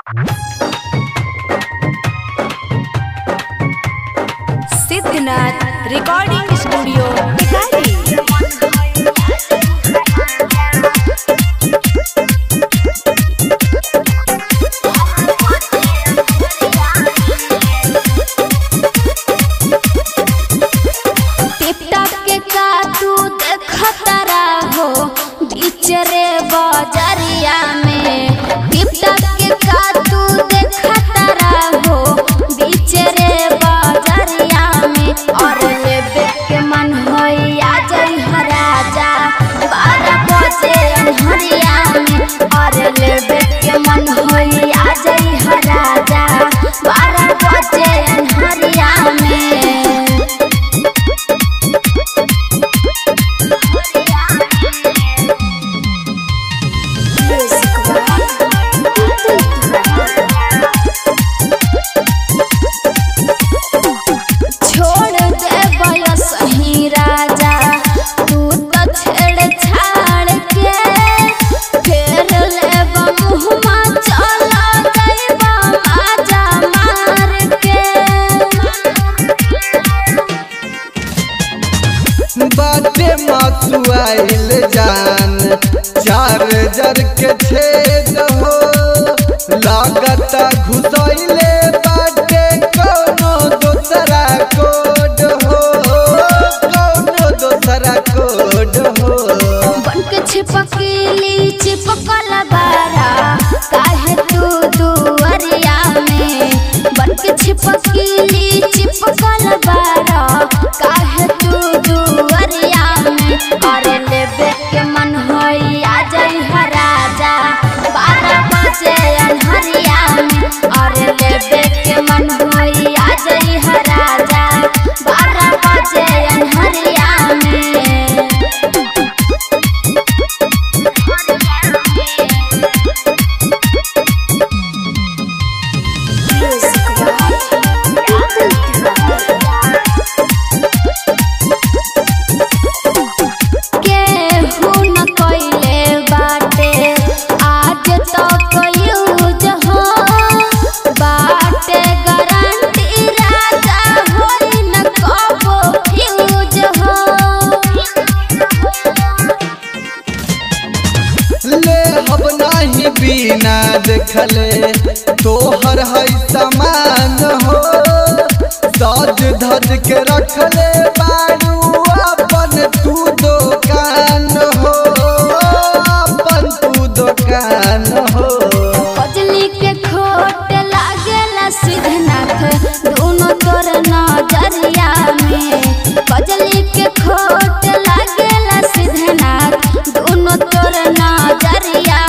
Siddhnath recording studio Tikari. TikTok के का तू देखता रहो बीच रे बजरिया में। टिकटॉक के का तू देखता रहो बीच रे बजरिया में। और लेबे के मन होई आ जाई राजा 12 बजे अन्हरिया में। और लेबे के मन होई आ जाई राजा 12 बजे अन्हरिया में। बाटे मासुआइल जान चार्जर के छेद हो। लागता घुसैले बाटे कोनो दोसरा कोड हो। कोनो दोसरा कोड हो। बनके छिपकली चिपकल बारा काहे तू दुआरिया में। बनके छिपकली चिपकल बारा काहे तू दुआरिया में। और लेबे के मन होई आ जाई राजा 12 बजे अन्हरिया में। और लेबे के मन होई आ जाई राजा 12 बजे अन्हरिया में। बिना देखले तोहर है समान हो। सज धज के रखले बारू अपन तू दुकान हो। अपन तू दुकान हो। कजली के खोट लागेला सिद्धनाथ दोनों तोर नजरिया में। कजली के खोट लागेला सिद्धनाथ दोनों तोर नजरिया